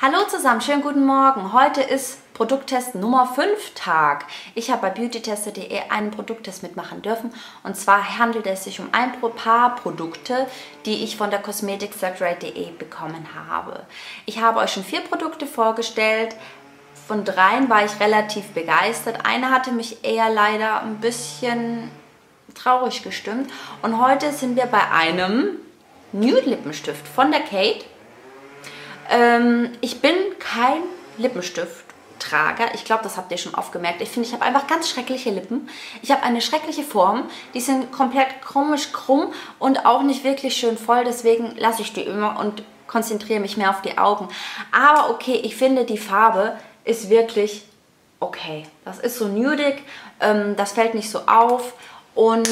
Hallo zusammen, schönen guten Morgen. Heute ist Produkttest Nummer 5 Tag. Ich habe bei beautytester.de einen Produkttest mitmachen dürfen und zwar handelt es sich um ein paar Produkte, die ich von der Kosmetik-Flatrate.de bekommen habe. Ich habe euch schon 4 Produkte vorgestellt. Von 3 war ich relativ begeistert. Eine hatte mich eher leider ein bisschen traurig gestimmt und heute sind wir bei einem Nude-Lippenstift von der Kate. Ich bin kein Lippenstift-Trager. Ich glaube, das habt ihr schon oft gemerkt. Ich finde, ich habe einfach ganz schreckliche Lippen. Ich habe eine schreckliche Form. Die sind komplett komisch krumm und auch nicht wirklich schön voll. Deswegen lasse ich die immer und konzentriere mich mehr auf die Augen. Aber okay, ich finde, die Farbe ist wirklich okay. Das ist so nudig. Das fällt nicht so auf. Und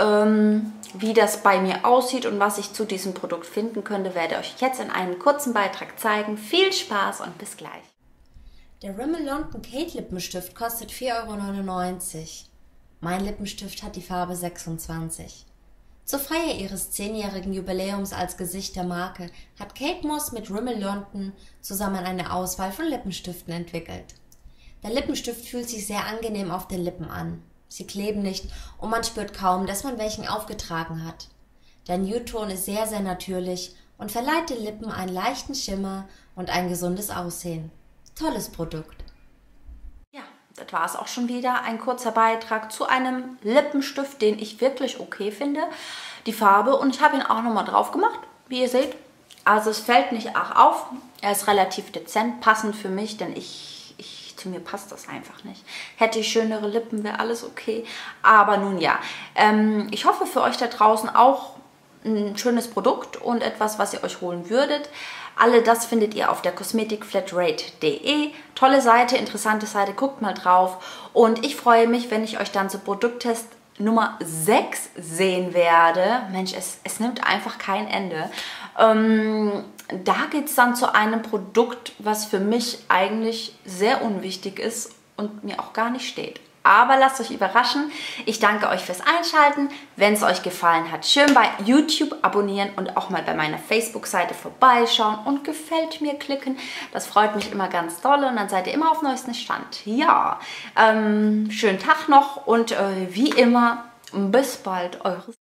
wie das bei mir aussieht und was ich zu diesem Produkt finden könnte, werde ich euch jetzt in einem kurzen Beitrag zeigen. Viel Spaß und bis gleich. Der Rimmel London Kate Lippenstift kostet 4,99 €. Mein Lippenstift hat die Farbe 26. Zur Feier ihres 10-jährigen Jubiläums als Gesicht der Marke hat Kate Moss mit Rimmel London zusammen eine Auswahl von Lippenstiften entwickelt. Der Lippenstift fühlt sich sehr angenehm auf den Lippen an. Sie kleben nicht und man spürt kaum, dass man welchen aufgetragen hat. Der Nude-Ton ist sehr, sehr natürlich und verleiht den Lippen einen leichten Schimmer und ein gesundes Aussehen. Tolles Produkt. Ja, das war es auch schon wieder. Ein kurzer Beitrag zu einem Lippenstift, den ich wirklich okay finde. Die Farbe, und ich habe ihn auch nochmal drauf gemacht, wie ihr seht. Also es fällt nicht arg auf. Er ist relativ dezent, passend für mich, denn zu mir passt das einfach nicht. Hätte ich schönere Lippen, wäre alles okay. Aber nun ja, ich hoffe für euch da draußen auch ein schönes Produkt und etwas, was ihr euch holen würdet. Alle das findet ihr auf der Kosmetik-Flatrate.de. Tolle Seite, interessante Seite, guckt mal drauf. Und ich freue mich, wenn ich euch dann zu Produkttest Nummer 6 sehen werde. Mensch, es nimmt einfach kein Ende. Da geht es dann zu einem Produkt, was für mich eigentlich sehr unwichtig ist und mir auch gar nicht steht. Aber lasst euch überraschen. Ich danke euch fürs Einschalten. Wenn es euch gefallen hat, schön bei YouTube abonnieren und auch mal bei meiner Facebook-Seite vorbeischauen und gefällt mir klicken. Das freut mich immer ganz doll und dann seid ihr immer auf neuesten Stand. Ja, schönen Tag noch und wie immer, bis bald, eure